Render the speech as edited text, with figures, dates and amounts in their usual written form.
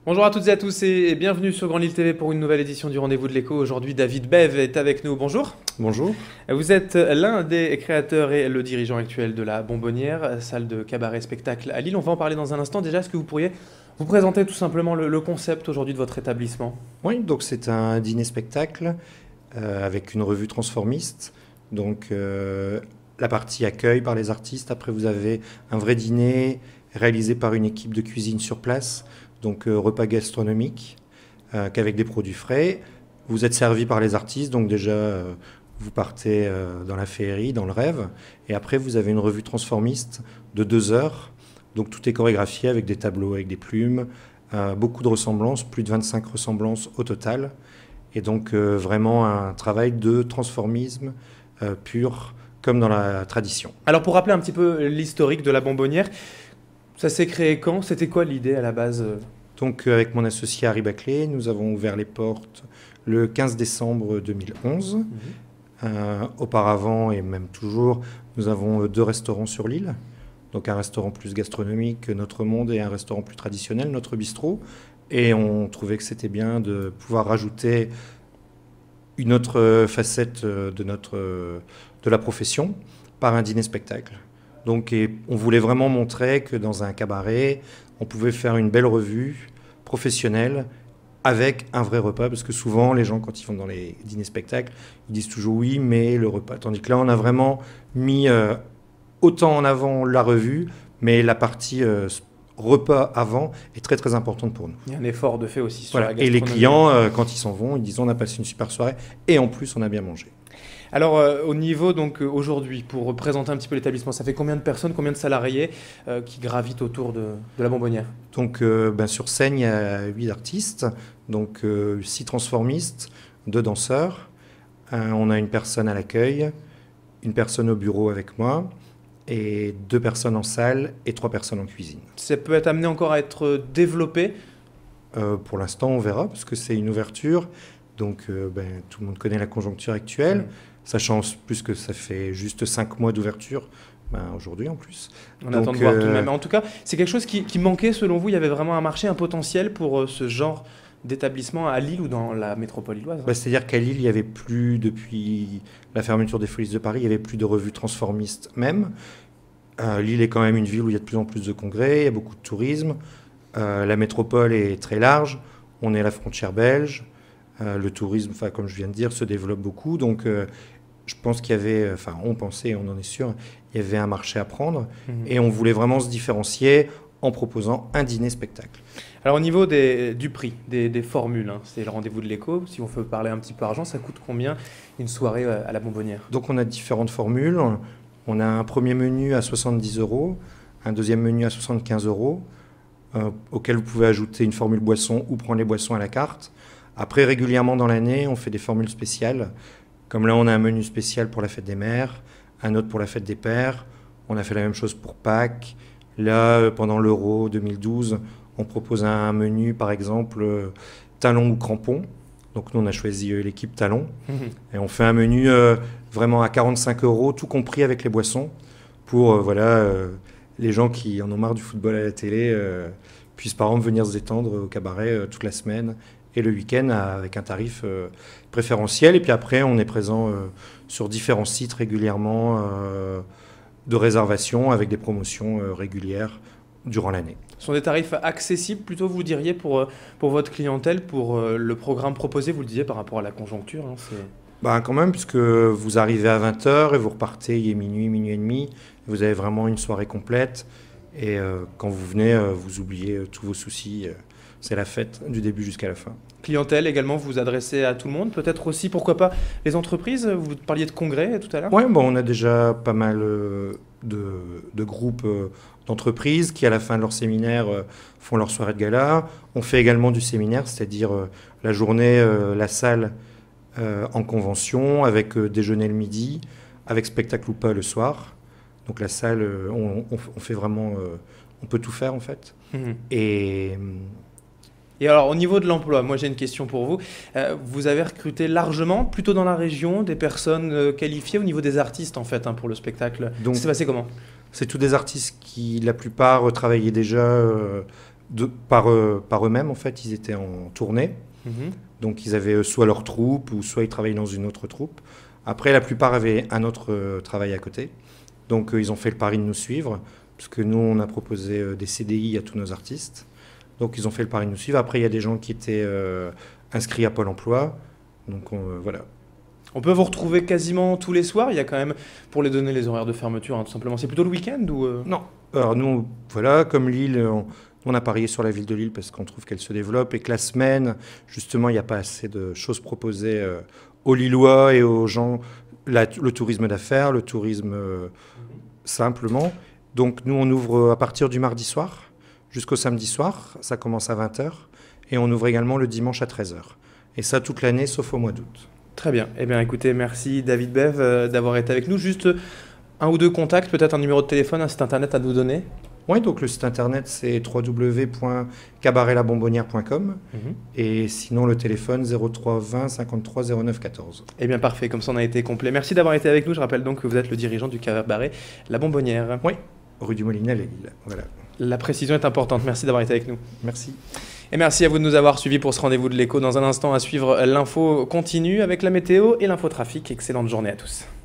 Bonjour à toutes et à tous et bienvenue sur Grand Lille TV pour une nouvelle édition du Rendez-vous de l'écho. Aujourd'hui, David Bev est avec nous. Bonjour. Bonjour. Vous êtes l'un des créateurs et le dirigeant actuel de la Bonbonnière, salle de cabaret spectacle à Lille. On va en parler dans un instant. Déjà, est-ce que vous pourriez vous présenter tout simplement le concept aujourd'hui de votre établissement? Oui, donc c'est un dîner-spectacle avec une revue transformiste. Donc la partie accueil par les artistes. Après, vous avez un vrai dîner réalisé par une équipe de cuisine sur place. Donc repas gastronomique qu'avec des produits frais. Vous êtes servi par les artistes, donc déjà vous partez dans la féerie, dans le rêve. Et après, vous avez une revue transformiste de 2 heures. Donc tout est chorégraphié avec des tableaux, avec des plumes, beaucoup de ressemblances, plus de 25 ressemblances au total. Et donc vraiment un travail de transformisme pur, comme dans la tradition. Alors pour rappeler un petit peu l'historique de la Bonbonnière, ça s'est créé quand? C'était quoi l'idée à la base? Donc avec mon associé Harry Baclay, nous avons ouvert les portes le 15 décembre 2011. Auparavant, et même toujours, nous avons 2 restaurants sur l'île. Donc un restaurant plus gastronomique, Notre Monde, et un restaurant plus traditionnel, Notre Bistrot. Et on trouvait que c'était bien de pouvoir rajouter une autre facette de la profession par un dîner-spectacle. Donc on voulait vraiment montrer que dans un cabaret, on pouvait faire une belle revue professionnelle avec un vrai repas, parce que souvent, les gens, quand ils vont dans les dîners-spectacles, ils disent toujours oui, mais le repas. Tandis que là, on a vraiment mis autant en avant la revue, mais la partie repas avant est très très importante pour nous. Il y a un effort de fait aussi sur la Voilà. gastronomie. Et les clients, quand ils s'en vont, ils disent on a passé une super soirée, et en plus, on a bien mangé. Alors au niveau donc aujourd'hui, pour présenter un petit peu l'établissement, ça fait combien de personnes, combien de salariés qui gravitent autour de la Bonbonnière? Donc sur scène, il y a 8 artistes, donc 6 transformistes, 2 danseurs. On a une personne à l'accueil, une personne au bureau avec moi, et 2 personnes en salle et 3 personnes en cuisine. Ça peut être amené encore à être développé? Pour l'instant, on verra, parce que c'est une ouverture. Donc tout le monde connaît la conjoncture actuelle. Sachant plus que ça fait juste 5 mois d'ouverture, aujourd'hui en plus. On attend de voir tout de même. En tout cas, c'est quelque chose qui manquait selon vous. Il y avait vraiment un marché, un potentiel pour ce genre d'établissement à Lille ou dans la métropole lilloise? C'est-à-dire qu'à Lille, il n'y avait plus, depuis la fermeture des Folies de Paris, il n'y avait plus de revues transformistes même. Lille est quand même une ville où il y a de plus en plus de congrès, il y a beaucoup de tourisme. La métropole est très large, on est à la frontière belge. Le tourisme, comme je viens de dire, se développe beaucoup. Donc je pense qu'il y avait, on pensait, on en est sûr, il y avait un marché à prendre. Et on voulait vraiment se différencier en proposant un dîner-spectacle. Alors au niveau du prix, des formules, c'est le rendez-vous de l'écho. Si on veut parler un petit peu argent, ça coûte combien une soirée à la Bonbonnière? Donc on a différentes formules. On a un premier menu à 70 €, un deuxième menu à 75 €, auquel vous pouvez ajouter une formule boisson ou prendre les boissons à la carte. Après, régulièrement dans l'année, on fait des formules spéciales. Comme là, on a un menu spécial pour la fête des mères, un autre pour la fête des pères. On a fait la même chose pour Pâques. Là, pendant l'Euro 2012, on propose un menu, par exemple, talon ou crampon. Donc nous, on a choisi l'équipe talon. Et on fait un menu vraiment à 45 €, tout compris avec les boissons, pour les gens qui en ont marre du football à la télé puissent par exemple venir se détendre au cabaret toute la semaine et le week-end avec un tarif préférentiel. Et puis après, on est présent sur différents sites régulièrement de réservation avec des promotions régulières durant l'année. Ce sont des tarifs accessibles plutôt, vous diriez, pour votre clientèle, pour le programme proposé, vous le disiez, par rapport à la conjoncture, Quand même, puisque vous arrivez à 20 h et vous repartez, il est minuit, minuit et demi, vous avez vraiment une soirée complète. Et quand vous venez, vous oubliez tous vos soucis. C'est la fête du début jusqu'à la fin. Clientèle également, vous vous adressez à tout le monde, peut-être aussi, pourquoi pas, les entreprises? Vous parliez de congrès tout à l'heure? Oui, on a déjà pas mal de groupes d'entreprises qui, à la fin de leur séminaire, font leur soirée de gala. On fait également du séminaire, c'est-à-dire la journée, la salle en convention, avec déjeuner le midi, avec spectacle ou pas le soir. Donc la salle, on fait vraiment... on peut tout faire en fait. Et alors, au niveau de l'emploi, moi j'ai une question pour vous. Vous avez recruté largement, plutôt dans la région, des personnes qualifiées au niveau des artistes en fait, pour le spectacle. Donc, c'est passé comment? C'est tous des artistes qui, la plupart, travaillaient déjà par eux-mêmes, en fait, ils étaient en tournée. Donc ils avaient soit leur troupe, ou soit ils travaillaient dans une autre troupe. Après, la plupart avaient un autre travail à côté. Donc ils ont fait le pari de nous suivre, parce que nous, on a proposé des CDI à tous nos artistes. Donc ils ont fait le pari de nous suivre. Après, il y a des gens qui étaient inscrits à Pôle emploi. Donc voilà. On peut vous retrouver quasiment tous les soirs. Il y a quand même, pour les donner les horaires de fermeture, hein, tout simplement. C'est plutôt le week-end ou Non. Alors nous, voilà, comme Lille, on a parié sur la ville de Lille parce qu'on trouve qu'elle se développe et que la semaine, justement, il n'y a pas assez de choses proposées aux Lillois et aux gens, le tourisme d'affaires, le tourisme simplement. Donc nous, on ouvre à partir du mardi soir jusqu'au samedi soir. Ça commence à 20h. Et on ouvre également le dimanche à 13h. Et ça toute l'année, sauf au mois d'août. Très bien. Eh bien, écoutez, merci David Bev d'avoir été avec nous. Juste un ou deux contacts, peut-être un numéro de téléphone, un site internet à nous donner. Oui, donc le site internet, c'est www.cabaretlabonbonnière.com. Et sinon, le téléphone 03 20 53 09 14. Eh bien, parfait. Comme ça, on a été complet. Merci d'avoir été avec nous. Je rappelle donc que vous êtes le dirigeant du Cabaret La Bonbonnière. Oui, rue du Molinel et Lille. Voilà. La précision est importante. Merci d'avoir été avec nous. Merci. Et merci à vous de nous avoir suivis pour ce rendez-vous de l'écho. Dans un instant, à suivre l'info continue avec la météo et l'infotrafic. Excellente journée à tous.